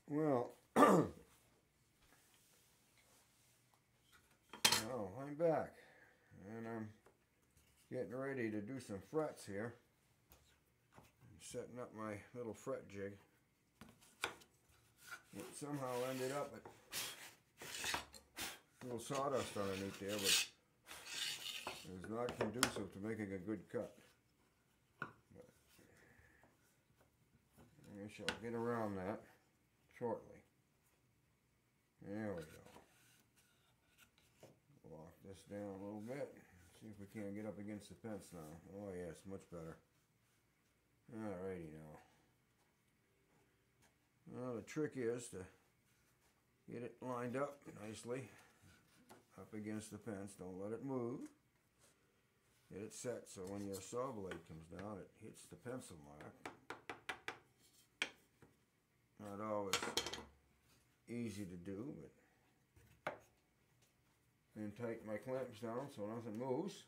Well, now I'm back, and I'm getting ready to do some frets here. I'm setting up my little fret jig. It somehow ended up at a little sawdust underneath there, but it was not conducive to making a good cut. But I shall get around that shortly. There we go. Lock this down a little bit. See if we can't get up against the fence now. Oh yes, much better. Alrighty now. Well, the trick is to get it lined up nicely up against the fence. Don't let it move. Get it set so when your saw blade comes down, it hits the pencil mark. Not always easy to do, but and tighten my clamps down so nothing moves.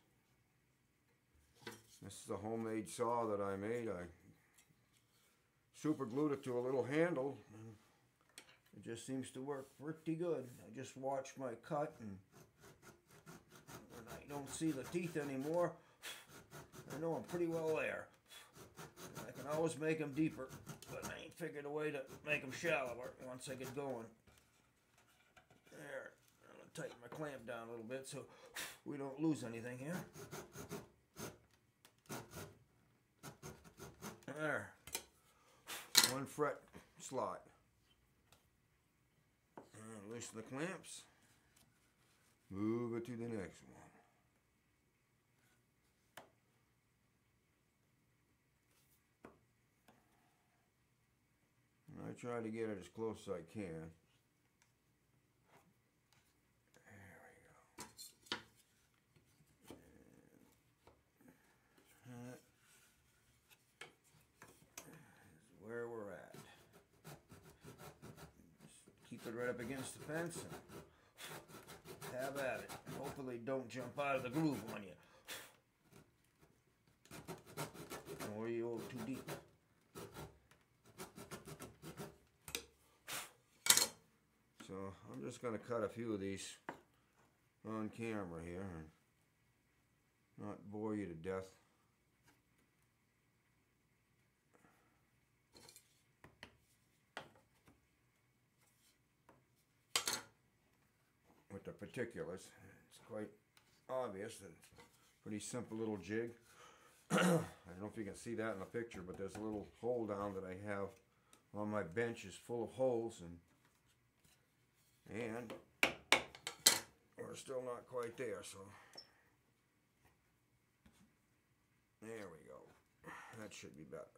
This is a homemade saw that I made. I super glued it to a little handle, and it just seems to work pretty good. I just watched my cut, and when I don't see the teeth anymore, I know I'm pretty well there. I can always make them deeper, but I ain't figured a way to make them shallower once I get going. There. I'm going to tighten my clamp down a little bit so we don't lose anything here. There. One fret slot. And loosen the clamps. Move it to the next one. And I try to get it as close as I can. There we go. And that is where we're at. Just keep it right up against the fence and have at it. Hopefully don't jump out of the groove on you. Or you go too deep. So I'm just going to cut a few of these on camera here and not bore you to death. With the particulars, it's quite obvious that it's a pretty simple little jig. I don't know if you can see that in the picture, but there's a little hole down that I have on my bench is full of holes, and we're still not quite there, so there we go. That should be better.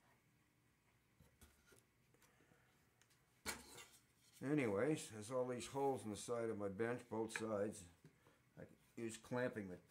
Anyways, there's all these holes in the side of my bench, both sides. I can use clamping the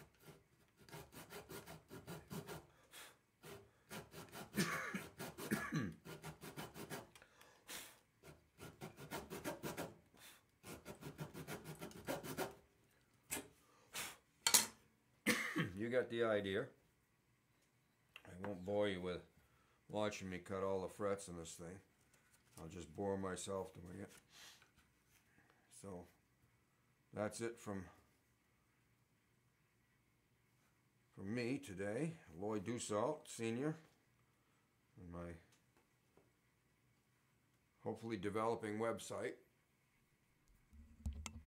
You got the idea. I won't bore you with watching me cut all the frets in this thing. I'll just bore myself doing it. So that's it from me today. Lloyd Dussault, Sr. and my hopefully developing website.